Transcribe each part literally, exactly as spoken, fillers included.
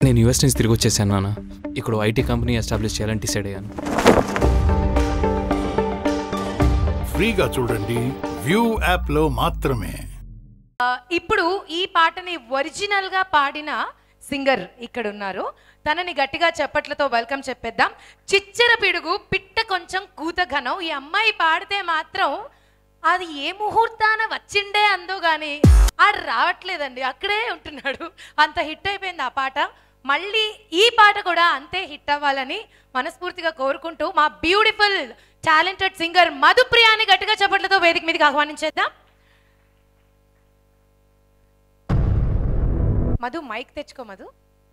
నేను యూఎస్ నుంచి తిరిగి వచ్చేసాను నాన్న. ఇక్కడ ఐటీ కంపెనీ ఎస్టాబ్లిష్ చేయాలని డిసైడ్ అయ్యాను. ఫ్రీగా చూడండి వ్యూ యాప్ లో మాత్రమే. ఇప్పుడు ఈ పాటని ఒరిజినల్ గా పాడిన సింగర్ ఇక్కడ ఉన్నారు. తనని గట్టిగా చప్పట్లతో వెల్కమ్ చెప్పేద్దాం. చిచ్చర పిడుగు పిట్ట కొంచెం కూత ఘనం. ఈ అమ్మాయి పాడితే మాత్రం అది ఏ ముహూర్తాన వచ్చిండే అందో గాని ఆడు రావట్లేదండి, అక్కడే ఉంటున్నాడు. అంత హిట్ అయిపోయింది ఆ పాట. మళ్ళీ ఈ పాట కూడా అంతే హిట్ అవ్వాలని మనస్ఫూర్తిగా కోరుకుంటూ మా బ్యూటిఫుల్ టాలెంటెడ్ సింగర్ మధుప్రియాని గట్టిగా చప్పట్లతో వేదిక మీదకి ఆహ్వానించేద్దాం. మధు మైక్ తెచ్చుకో మధు.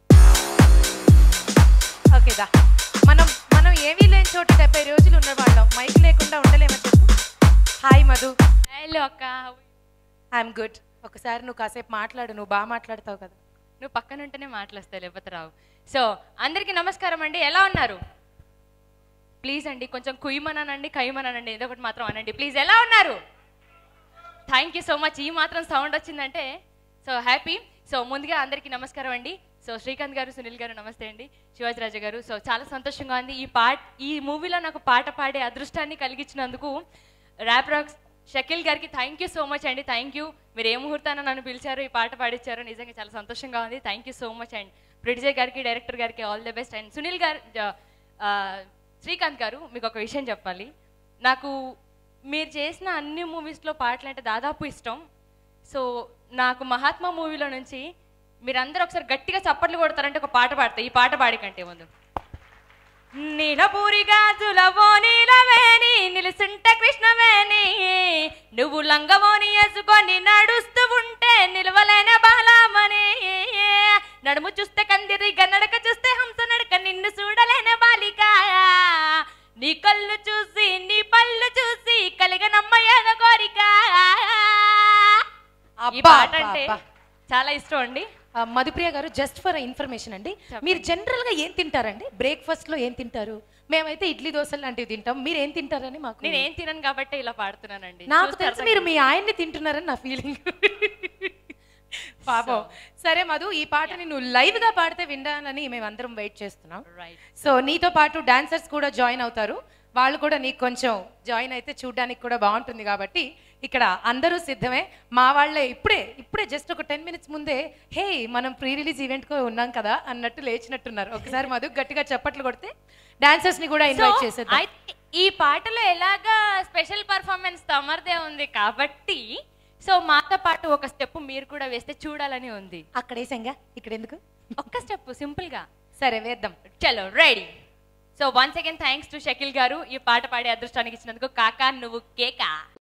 ఓకేదా, మనం మనం ఏమీ లేని చోట డెబ్బై రోజులు ఉన్న వాళ్ళం, మైక్ లేకుండా ఉండలేమో చెప్పు. హాయ్ మధు. హలో అక్క. I'm good. ఒకసారి నువ్వు కాసేపు మాట్లాడు, నువ్వు బాగా మాట్లాడతావు కదా. నువ్వు పక్కన ఉంటేనే మాట్లాస్తావు, లేకపోతే రావు. సో అందరికీ నమస్కారం అండి, ఎలా ఉన్నారు? ప్లీజ్ అండి కొంచెం కుయ్యమనండి, కయ్యమనండి, ఏదో ఒకటి మాత్రం అనండి ప్లీజ్. ఎలా ఉన్నారు? Thank you so much. ఈ మాత్రం సౌండ్ వచ్చిందంటే సో హ్యాపీ. సో ముందుగా అందరికీ నమస్కారం అండి. సో శ్రీకాంత్ గారు, సునీల్ గారు నమస్తే అండి, శివాజీ రాజా గారు. సో చాలా సంతోషంగా ఉంది. ఈ పాట ఈ మూవీలో నాకు పాట పాడే అదృష్టాన్ని కలిగించినందుకు ర్యాప్ రాక్స్ షకీల్ గారికి థ్యాంక్ యూ సో మచ్ అండి. Thank you. మీరు ఏ ముహూర్తాన నన్ను పిలిచారు, ఈ పాట పాడించారు, నిజంగా చాలా సంతోషంగా ఉంది. Thank you so much and producer గారికి, డైరెక్టర్ గారికి all the best. And Sunil గారు, శ్రీకాంత్ గారు, మీకు ఒక విషయం చెప్పాలి. నాకు మీరు చేసిన అన్ని మూవీస్లో పాటలు అంటే దాదాపు ఇష్టం. సో నాకు మహాత్మా మూవీలో నుంచి మీరందరూ ఒకసారి గట్టిగా చప్పట్లు కొడతారంటే ఒక పాట పాడతా. ఈ పాట పాడికంటే ముందు నీలపూరి గాజులవో నీలవేణి నిలుసుంట కృష్ణవేణి నువ్వు లంగవోని వేసుకొని నడుస్తూ ఉంటే నిలవలేన బాలామని నడుము చూస్తే కందిరిగా నడక చూస్తే హంస నడక నిన్ను చూడలేన బాలిక నీ కళ్ళు చూసి నీ పళ్ళు చూసి కలిగనమ్మయ్యన కోరిక. ఈ పాట అంటే చాలా ఇష్టం అండి. మధుప్రియ గారు, జస్ట్ ఫర్ ఇన్ఫర్మేషన్ అండి, మీరు జనరల్ గా ఏం తింటారండి? బ్రేక్ఫాస్ట్ లో ఏం తింటారు? మేమైతే ఇడ్లీ దోశలు లాంటివి తింటాం, మీరు ఏం తింటారని మాకు. నేను ఏం తినను కాబట్టి ఇలా పాడుతున్నానండి. నాకు తెలుసు మీరు మీ ఆయన్ని తింటున్నారని నా ఫీలింగ్. పాపం. సరే మధు, ఈ పాటని నువ్వు లైవ్ గా పాడితే వినాలని మేమందరం వెయిట్ చేస్తున్నాం. సో నీతో పాటు డాన్సర్స్ కూడా జాయిన్ అవుతారు, వాళ్ళు కూడా నీకు కొంచెం జాయిన్ అయితే చూడడానికి కూడా బాగుంటుంది. కాబట్టి ఇక్కడ అందరూ సిద్ధమే. మా వాళ్ళే ఇప్పుడే ఇప్పుడే జస్ట్ ఒక టెన్ మినిట్స్ ముందే హే మనం ప్రీ రిలీజ్ ఈవెంట్కో ఉన్నాం కదా అన్నట్టు లేచినట్టున్నారు. ఒకసారి మధు గట్టిగా చప్పట్లు కొడితే డాన్సర్స్ ని కూడా ఇన్వైట్ చేసేద్దాం. ఈ పాటలో ఎలాగా స్పెషల్ పర్ఫార్మెన్స్ తమర్దే ఉంది కాబట్టి సో మాతో పాటు ఒక స్టెప్ మీరు కూడా వేస్తే చూడాలని ఉంది. అక్కడ వేసాంగా, ఇక్కడ ఎందుకు? ఒక్క స్టెప్ సింపుల్ గా. సరే వేద్దాం. చలో ready. So once again thanks to Shakeel గారు ఈ పాట పాడే అదృష్టానికి ఇచ్చినందుకు. కాకా నువ్వు కేకా.